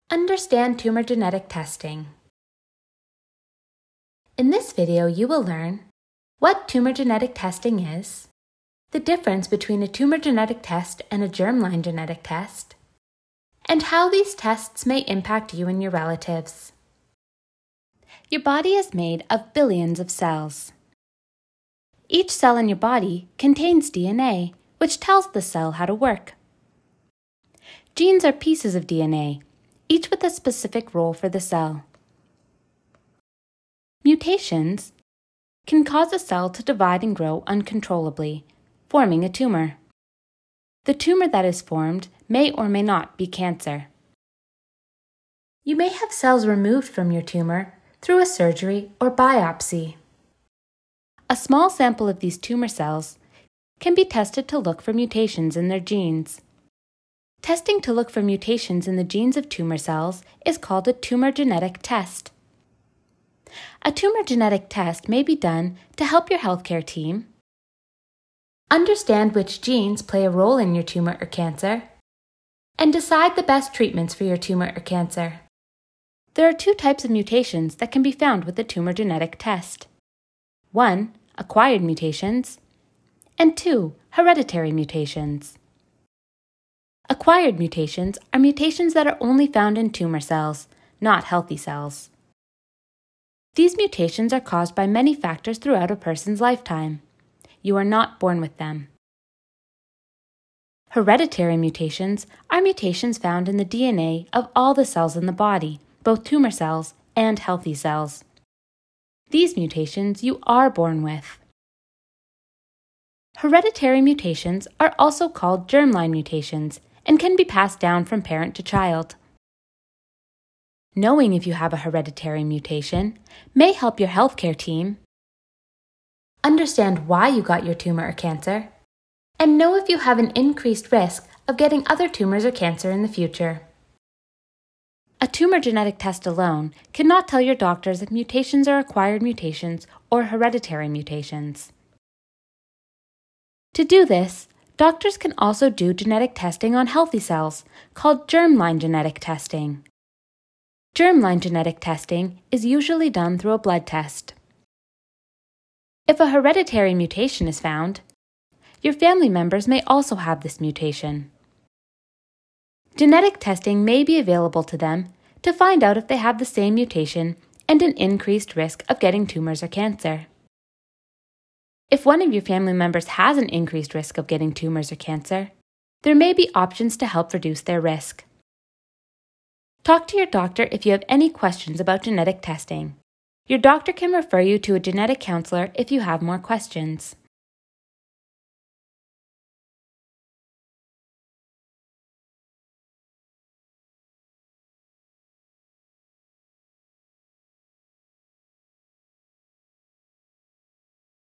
Understand tumor genetic testing. In this video, you will learn what tumor genetic testing is, the difference between a tumor genetic test and a germline genetic test, and how these tests may impact you and your relatives. Your body is made of billions of cells. Each cell in your body contains DNA, which tells the cell how to work. Genes are pieces of DNA, each with a specific role for the cell. Mutations can cause a cell to divide and grow uncontrollably, forming a tumor. The tumor that is formed may or may not be cancer. You may have cells removed from your tumor through a surgery or biopsy. A small sample of these tumor cells can be tested to look for mutations in their genes. Testing to look for mutations in the genes of tumor cells is called a tumor genetic test. A tumor genetic test may be done to help your healthcare team understand which genes play a role in your tumor or cancer, and decide the best treatments for your tumor or cancer. There are two types of mutations that can be found with the tumor genetic test. 1. Acquired mutations, and 2. Hereditary mutations. Acquired mutations are mutations that are only found in tumor cells, not healthy cells. These mutations are caused by many factors throughout a person's lifetime. You are not born with them. Hereditary mutations are mutations found in the DNA of all the cells in the body, both tumor cells and healthy cells. These mutations you are born with. Hereditary mutations are also called germline mutations and can be passed down from parent to child. Knowing if you have a hereditary mutation may help your healthcare team understand why you got your tumor or cancer, and know if you have an increased risk of getting other tumors or cancer in the future. A tumor genetic test alone cannot tell your doctors if mutations are acquired mutations or hereditary mutations. To do this, doctors can also do genetic testing on healthy cells, called germline genetic testing. Germline genetic testing is usually done through a blood test. If a hereditary mutation is found, your family members may also have this mutation. Genetic testing may be available to them to find out if they have the same mutation and an increased risk of getting tumors or cancer. If one of your family members has an increased risk of getting tumors or cancer, there may be options to help reduce their risk. Talk to your doctor if you have any questions about genetic testing. Your doctor can refer you to a genetic counselor if you have more questions.